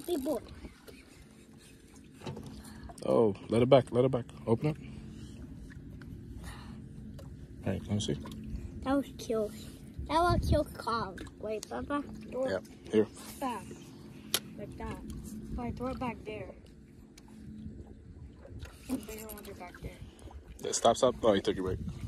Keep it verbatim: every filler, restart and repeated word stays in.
people. Oh, let it back. Let it back. Open it. All right, let me see. That was cute. That was cute calm. Wait, Papa. Throw Yeah, it here. back. Like that. Wait, throw it back there. The bigger ones are back there. Yeah, stop, stop. Oh, you took your break.